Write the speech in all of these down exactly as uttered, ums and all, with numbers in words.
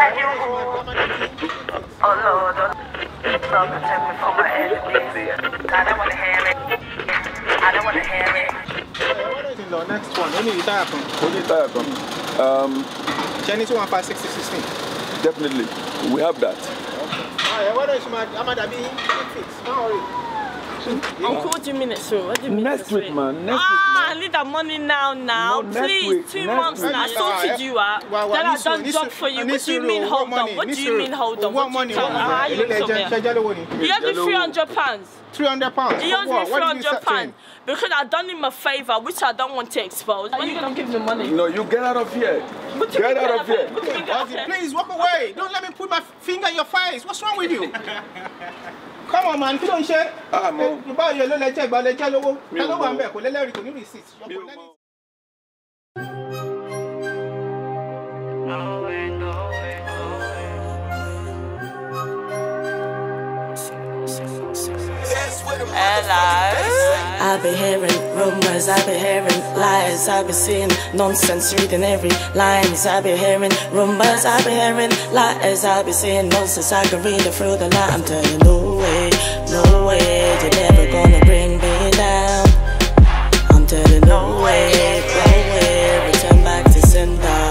Oh Lord, don't protect me from my enemies. I don't want to hear it. I don't want to hear it. What is in the next one? Only retire from. Only retire from. Um. Chinese one five sixty sixteen. Definitely, we have that. Alright, what is my Amadabi fix? Don't worry. Uncle, what do you mean it's through? What do you mean next week, week, man. Next ah, week, man. I need that money now, now. No, please, week, two next months week. now. I sorted you out. Well, well, then I Nisu, done Nisu, job for you. Nisu, What do you mean Nisu, hold what on? money? What do you Nisu, mean hold on? what money? Do you, how you look at me? You owe me three hundred pounds. three hundred pounds? You owe me three hundred pounds. Because I done him a favour, which I don't want to expose. When are you going to give me money? No, you get out of here. Get out of here. Please, walk away. Don't let me put my finger in your face. What's wrong with you? Come on, man. Don't share. Ah, man. You buy your little check, but let's go. Hello, I'm back. Let me read receipt. I've been hearing rumors, I've been hearing lies, I've been seeing nonsense, reading every lines. I've been hearing rumors, I've been hearing lies, I've been seeing nonsense. I can read it through the line. I'm telling you, no way, no way, you're never gonna bring me down. I'm telling you, no way, no way, return back to sender.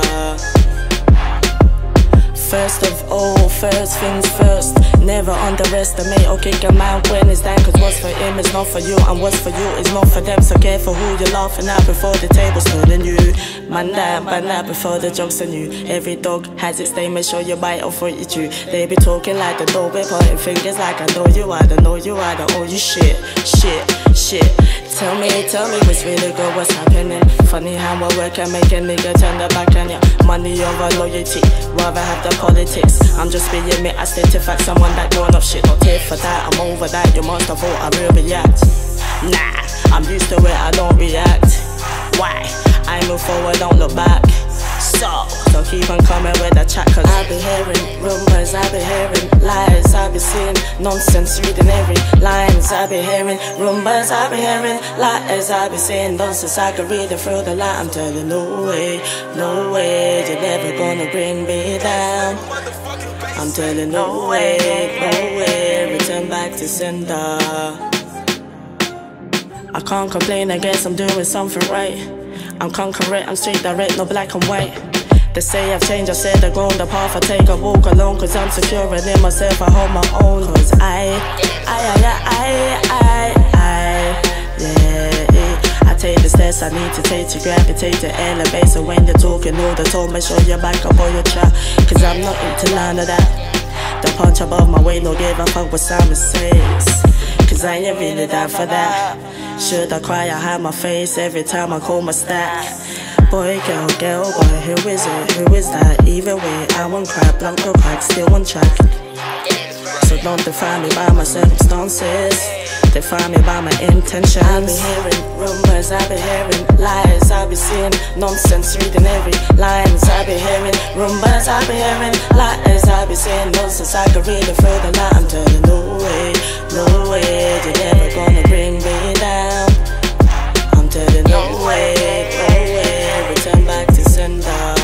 First of all, first things first, never underestimate or kick a man when it's down. Cause what's for him is not for you, and what's for you is not for them. So careful who you're laughing at before the table's turning you. Man down, man out before the joke's on you. Every dog has its day, make sure you bite off what you chew. They be talking like the dog, be pointing fingers like I know you, I don't know you, I don't owe you shit, shit, shit. Tell me, tell me what's really good, what's happening. Funny how my work can make a nigga turn the back on ya. Money over loyalty, rather have the politics. I'm just being me, I state to fact, someone that grown up shit. Not here for that, I'm over that, you must have thought I will react. Nah, I'm used to it, I don't react. Why? I move forward, don't look back. So, so keep on coming with the chat. Cause I've been hearing rumors, I've been hearing lies, I've been seeing nonsense, reading every lines. I've been hearing rumors, I've been hearing lies, I've been seeing nonsense. I can read it through the line. I'm telling you, no way, no way, you're never gonna bring me down. I'm telling you, no way, no way, return back to sender. I can't complain, I guess I'm doing something right. I'm concurrent, I'm straight direct, no black and white. They say I've changed, I said I've grown the path I take, I walk alone. Cause I'm secure in myself, I hold my own. Cause I, I, I, I, I, I, yeah. I take the steps I need to take to gravitate to elevate. So when you're talking all the time, make sure you're back up on your track. Cause I'm not into none of that. The punch above my weight, no give a fuck what Simon says. Cause I ain't really down for that. Should I cry, I hide my face every time I call my stack. Boy, girl, girl, boy, who is it, who is that? Either way, I won't cry, blank or crack, still on track. So don't define me by my circumstances, define me by my intentions. I've been hearing rumors, I've been hearing lies, I've been seeing nonsense, reading every lines. I've been hearing rumors, I've been hearing lies, I've been seeing nonsense. I can read it through the line. I'm telling you, no way, no way, you're never gonna bring me down. I'm telling you, no way, no way, return back to sender.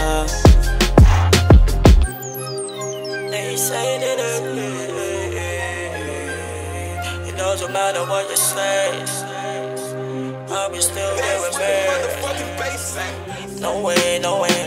They say that it doesn't matter what you say, I'll be still here with me. No way, no way.